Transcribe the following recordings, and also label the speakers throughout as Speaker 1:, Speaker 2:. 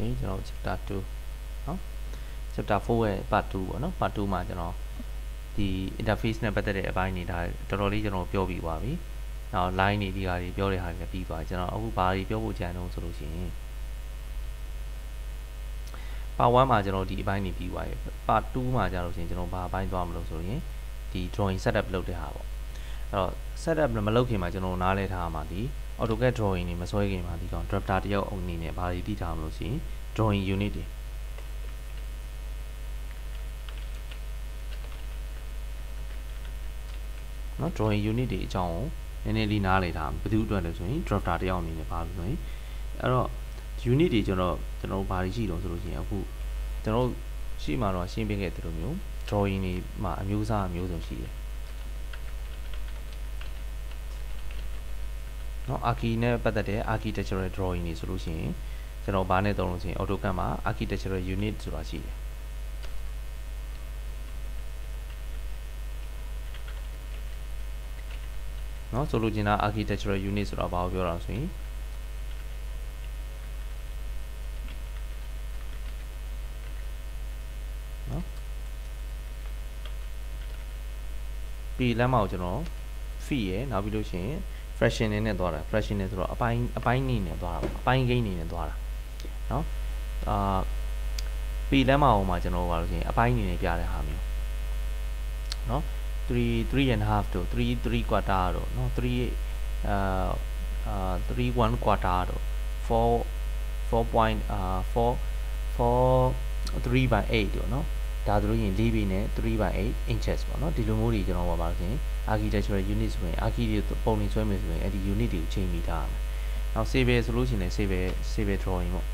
Speaker 1: ကျွန်တော် chapter 2เนาะ chapter 4ရဲ့ part 2ပေါ့เนาะ part 2မှာကျွန်တော်ဒီ interface နဲ့ပတ်သက်တဲ့အပိုင်းတွေဒါတော်တော်လေးကျွန်တော်ပြောပြီးသွားပြီ။နောက် line တွေဒီဟာတွေပြောတဲ့ဟာတွေပြီးသွားကျွန်တော်အခုဘာတွေပြောဖို့ကြံတော့ဆိုလို့ရှိရင် part 1မှာကျွန်တော်ဒီအပိုင်းတွေပြီးသွားပြီ part 2မှာကျတော့ကျွန်တော်ဘာအပိုင်းသွားမလို့ဆိုရင်ဒီ drawing setup လုပ်တဲ့ဟာပေါ့။အဲ့တော့ setup မလုပ်ခင်မှာကျွန်တော်နားလဲထားမှာဒီ AutoCAD drawing တွေမဆွဲခင်မှာဒီကောင် drafter တယောက်အနေနဲ့ဘာတွေသိထားမလို့ရှိရင် drawing unit တွေနော် drawing unit တွေအကြောင်းကိုနည်းနည်းလေးနားလည်ထားဘယ်သူအတွက်လဲဆိုရင် drafter တယောက်အနေနဲ့ပါလို့ဆိုရင်အဲ့တော့ unit တွေကျွန်တော်ဘာတွေရှိတော့ဆိုလို့ရှိရင်အခုကျွန်တော်ရှိမှတော့ရှင်းပြခဲ့တဲ့လိုမျိုး drawing တွေမှာအမျိုးအစားအမျိုးစုံရှိတယ်နော် archi နဲ့ပတ်သက်တဲ့ architectural drawing တွေဆိုလို့ရှိရင်ကျွန်တော်ဘာနဲ့သုံးလို့ရှိရင် AutoCAD မှာ architectural unit ဆိုတာရှိတယ်နော်ဆိုလိုချင်တာ architectural unit ဆိုတာဘာကိုပြောတာဆိုရင်နော် P လမ်းမကိုကျွန်တော် fee ရယ်နောက်ပြီးလို့ရှိရင် fractional နဲ့သွားတာ fractional ဆိုတော့အပိုင်းနေနဲ့သွားတာအပိုင်းကိန်းနေနဲ့သွားတာနော်P လမ်းမအောင်မှာကျွန်တော်ဘာလို့ဆိုရင်အပိုင်းနေနဲ့ပြတဲ့ဟာမျိုးနော်3 and a half တို့3 quarter တို့နော်3 1 quarter တို့4.3 by 8တို့နော်ဒါဆိုလို့ရင်4 by နဲ့3 by 8 inches ပေါ့နော်ဒီလိုမျိုးတွေကျွန်တော်ပါဆိုရင် architectural unit ဆိုရင် archi တွေပုံနေဆွဲမယ်ဆိုရင်အဲ့ဒီ unit တွေကိုချိန်မိထားရမယ်နောက် civil ဆိုလို့ရှိရင် civil drawing ပေါ့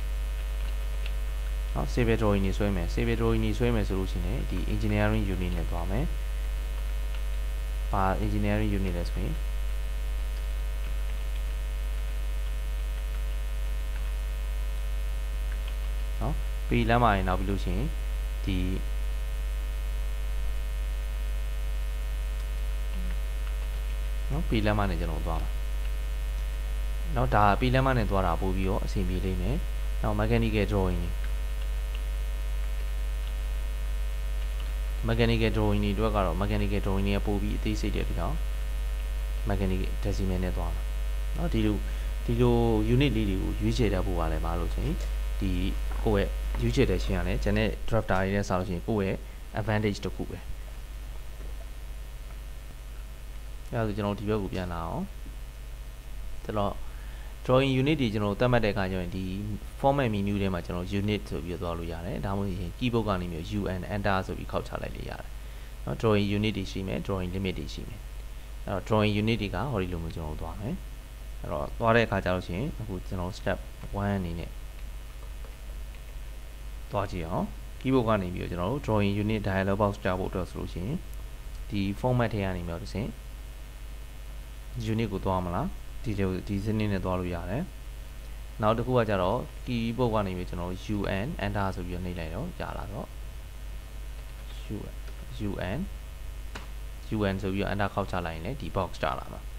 Speaker 1: နော် civil drawing တွေဆွဲမယ် civil drawing တွေဆွဲမယ်ဆိုလို့ရှိရင်ဒီ engineering unit နဲ့သွားမယ်ပါ engineering unit လဲဆိုရင်နော်ပြီးလမ်းမှာရင်နောက်ပြီးလို့ရှိရင်ဒီနော်ပြီးလမ်းမှာနဲ့ကျွန်တော်သွားမှာနော်ဒါပြီးလမ်းမှာနဲ့သွားတာပို့ပြီးတော့အဆင်ပြေလိမ့်မယ်နောက် mechanical drawing တွေmechanical drawing တွေအတွက်ကတော့ mechanical drawing တွေကပို့ပြီးအသေးစိတ်တယ်ပြီးတော့ mechanical decimal နဲ့သွားမှာเนาะဒီလို unit လေးတွေကိုရွေးချယ်တတ်ဖို့ပါလဲမလို့ဆိုရင်ဒီကိုယ့်ရဲ့ရွေးချယ်တဲ့ချင်းကလည်းကျွန်တဲ့ drafter တွေနဲ့ဆောက်လို့ရှိရင်ကိုယ့်ရဲ့ advantage တစ်ခုပဲအဲဒါဆိုကျွန်တော်ဒီဘက်ကိုပြန်လာအောင်ကျွန်တော် drawing unit တွေကျွန်တော်သတ်မှတ်တဲ့အခါကျရင်ဒီ format menu ထဲမှာကျွန်တော် unit ဆိုပြီးသွားလို့ရတယ်ဒါမှမဟုတ်ရင် keyboard ကနေမျိုး UN enter ဆိုပြီးခောက်ချလိုက်လို့ရတယ်เนาะ drawing unit တွေရှိမယ် drawing limit တွေရှိမယ်အဲ့တော့ drawing unit တွေကဟောဒီလိုမျိုးကျွန်တော်သွားမယ်အဲ့တော့သွားတဲ့အခါကျလို့ရှိရင်အခုကျွန်တော် step 1အနေနဲ့သွားကြည့်အောင် keyboard ကနေပြီးတော့ကျွန်တော်တို့ drawing unit dialog box ကြားဖို့အတွက်ဆိုလို့ရှိရင်ဒီ format ထဲကနေမျိုးတစ်ဆင့် unit ကိုသွားမလားဒီစနစ်နဲ့သွားလို့ရတယ်နောက်တစ်ခုကကြတော့ keyboard ကနေပြီးကျွန်တော် UN enter ဆိုပြီးနှိပ်လိုက်တော့ရလာတော့ UN ဆိုပြီး enter ခောက်ချလိုက်ရင်လည်းဒီ box ကြလာမှာ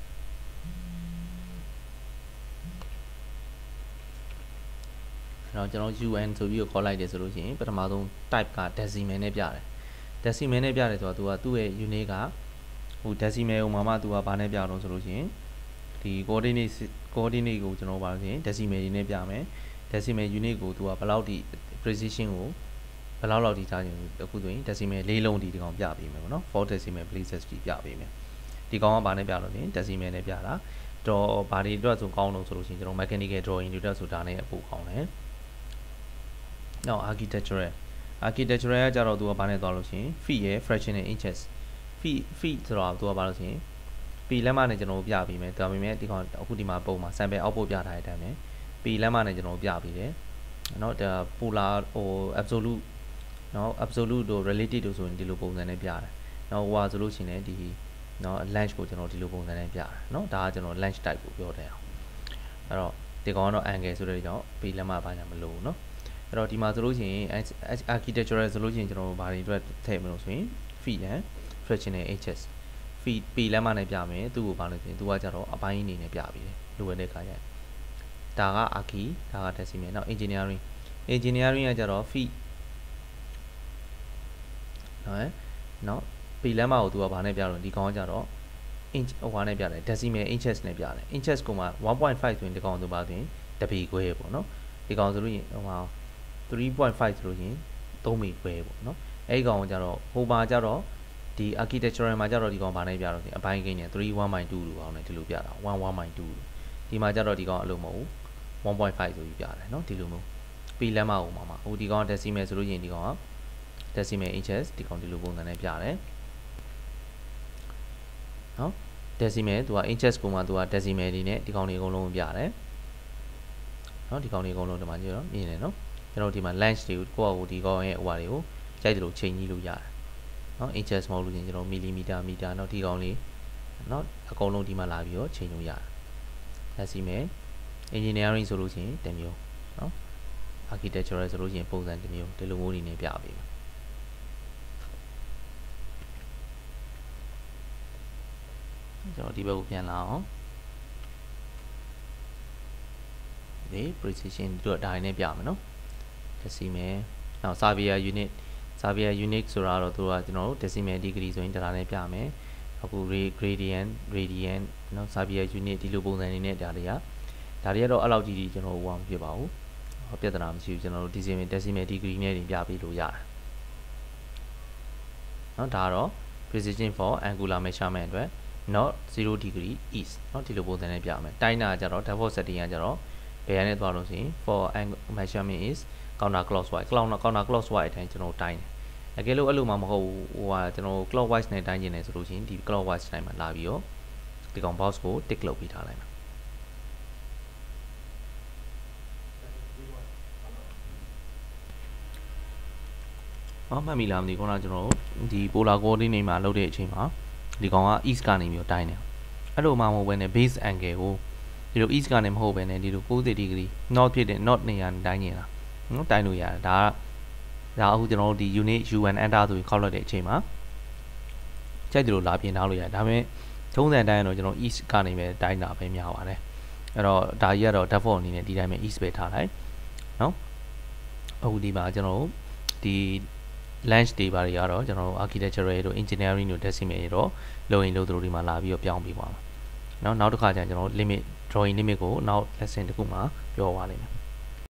Speaker 1: အဲ့တော့ကျွန်တော် UN ဆိုပြီးခေါ်လိုက်တယ်ဆိုလို့ရှိရင်ပထမဆုံး type က decimal နဲ့ပြတယ် decimal နဲ့ပြတယ်ဆိုတော့သူကရဲ့ unit ကဟို decimal ကိုမှသူကဘာနဲ့ပြတော့ဆိုလို့ရှိရင်ဒီ coordinate ကိုကျွန်တော်ပါလို့ရှိရင် decimal တွေနဲ့ပြမယ် decimal unit ကိုသူကဘယ်လောက်ထိ precision ကိုဘယ်လောက်ထိထားခြင်းအခုဆိုရင် decimal ၄လုံးဒီကောင်ပြပေးမယ်ပေါ့နော် 4 decimal places ဒီပြပေးမယ်ဒီကောင်ကဘာနဲ့ပြလို့လဲ decimal နဲ့ပြတာတော့ဘာတွေအတွက်ဆိုကောင်းလို့ဆိုလို့ရှိရင်ကျွန်တော် mechanical drawing တွေအတွက်ဆိုဒါနဲ့အပိုကောင်းတယ်နောက် architectural ကကြတော့သူကဘာနဲ့သွားလို့ရှိရင် feet ရယ် fractional inches feet ဆိုတော့သူကဘာလို့ရှိရင်P လက်မနဲ့ကျွန်တော်ပြပေးမယ်ဒါပေမဲ့ဒီကောင်အခုဒီမှာပုံမှာ sample output ပြထားတဲ့အတိုင်းပဲ P လက်မနဲ့ကျွန်တော်ပြပေးတယ်เนาะဒါ polar ဟို absolute เนาะ absolute တို့ relative တို့ဆိုရင်ဒီလိုပုံစံနဲ့ပြတယ်เนาะဟိုဟာဆိုလို့ရှိရင်ဒီเนาะ length ကိုကျွန်တော်ဒီလိုပုံစံနဲ့ပြတယ်เนาะဒါကကျွန်တော် length type ကိုပြောတယ်အောင်အဲ့တော့ဒီကောင်ကတော့ angle ဆိုတဲ့ကြောင့် P လက်မဘာညာမလို့เนาะအဲ့တော့ဒီမှာဆိုလို့ရှိရင် architectural ဆိုလို့ရှိရင်ကျွန်တော်ဘာတွေအတွက်ထည့်မလို့ဆိုရင် feet and fractional inches feet P လက်မနဲ့ပြမယ်သူ့ကိုဘာလို့ဆိုရင်သူကကြတော့အပိုင်းအနေနဲ့ပြပေးတယ်လိုရတဲ့ခါကျဒါက archi ဒါက decimal နောက် engineering engineering ကကြတော့ feet နော် P လမ်းမကိုသူကဘာနဲ့ပြတော့ဒီကောင်ကကြတော့ inch ဟိုဟာနဲ့ပြတယ် decimal inches နဲ့ပြတယ် inches ကိုမှ 1.5 ဆိုရင်ဒီကောင်သူပါဆိုရင်တပေခွဲပေါ့နော်ဒီကောင်ဆိုလို့ရင်ဟိုမှာ 3.5 ဆိုလို့ရင်3ပေခွဲပေါ့နော်အဲ့ဒီကောင်ကကြတော့ဟိုမှာကြတော့ဒီ architectural မှာကြတော့ဒီကောင်ဘာနဲ့ပြတော့အပိုင်းကိန်းနဲ့ 3.1/2 လို့ပေါင်းတယ်ဒီလိုပြတာ 1.1/2 ဒီမှာကြတော့ဒီကောင်အလိုမဟုတ်1.5 ဆိုပြီးပြတယ်နော်ဒီလိုမျိုး P လမ်းမကိုမှာဟိုဒီကောင် decimal ဆိုလို့ရင်ဒီကောင်က decimal inches ဒီကောင်ဒီလိုပုံစံနဲ့ပြတယ်နော် decimal သူက inches ကိုမှသူက decimal ဒီနဲ့ဒီကောင်တွေအကုန်လုံးပြတယ်နော်ဒီကောင်တွေအကုန်လုံးဒီမှာကြည့်တော့မြင်တယ်နော်ကျွန်တော်ဒီမှာ length တွေကိုယ့်အကူဒီကောင်ရဲ့ဟိုဟာတွေကိုကြိုက်တယ်လို့ချိန်ကြီးလို့ရတယ်နော် inches မဟုတ်လို့ကျွန်တော် millimeter meter နော်ဒီကောင်လေးနော်အကုန်လုံးဒီမှာလာပြီးတော့ချိန်လို့ရတယ် decimal engineering ဆိုလို့ရှိရင်တစ်မျိုးနော် architectural ဆိုလို့ရှိရင်ပုံစံတစ်မျိုးဒီလိုမျိုးနေနဲ့ပြပေးပါကျွန်တော်ဒီဘက်ကိုပြန်လာအောင်ဒီ precision တို့အတိုင်းနဲ့ပြမယ်နော် decimal နောက် Xavier unit ဆိုတာတော့သူကကျွန်တော်တို့ decimal degree ဆိုရင်ဒါနဲ့ပြမယ်အခု gradient radian နော် Xavier unit ဒီလိုပုံစံနေနဲ့ဒါတွေကတော့အဲ့လောက်ကြီးကျွန်တော်ဟိုမဖြစ်ပါဘူးပြဿနာမရှိဘူးကျွန်တော်တို့ decimal degree နဲ့တင်ပြပေးလို့ရတယ်နော်ဒါကတော့ precision for angular measurement အတွက် not 0 degree east เนาะဒီလိုပုံစံနဲ့ပြမယ်တိုင်းတာကြတော့ default setting ကကြတော့ဘယ်ရနဲ့သွားလို့ဆိုရင် for angle measurement is counter clockwise counter clockwise အတိုင်းကျွန်တော်တိုင်းတယ်အကယ်လို့အဲ့လိုမှမဟုတ်ဘူးဟိုဟာကျွန်တော် clockwise နဲ့တိုင်းကျင်တယ်ဆိုလို့ရှိရင်ဒီ clockwise တိုင်းမှာလာပြီးတော့ဒီကောင် box ကို tick လုပ်ပေးထားလိုက်မယ်မှတ်မိလားမသိခုနကကျွန်တော်ဒီ polar coordinate မှာလုပ်တဲ့အချိန်မှာဒီကောင်က east ကနေပြီးတော့တိုင်းတယ်အဲ့လိုမှမဟုတ်ဘဲနဲ့ base angle ကိုဒီလို east ကနေမဟုတ်ဘဲနဲ့ဒီလို90 degree north ဖြစ်တဲ့ north နေရာနဲ့တိုင်းနေတာနော်တိုင်းလို့ရတယ်ဒါအခုကျွန်တော်တို့ဒီ unit un enter ဆိုပြီးခေါက်လိုက်တဲ့အချိန်မှာကြိုက်တယ်လို့လာပြင်ထားလို့ရတယ်ဒါပေမဲ့ထုံးစံတိုင်းတော့ကျွန်တော် east ကနေပဲတိုင်းတာပဲများပါတယ်အဲ့တော့ဒါကြီးကတော့ default အနေနဲ့ဒီတိုင်းပဲ east ပဲထားလိုက်နော်အခုဒီမှာကျွန်တော်တို့ဒီ length တွေပါတွေကတော့ကျွန်တော်တို့ architectural တို့ engineering တို့ decimal တွေတော့လုံရင်လို့တို့ဒီမှာလာပြီးတော့ပြောင်းပေးပါမယ်။နောက်တစ်ခါကျရင်ကျွန်တော် limit drawing limit ကိုနောက် lesson တစ်ခုမှာပြောပါလိမ့်မယ်။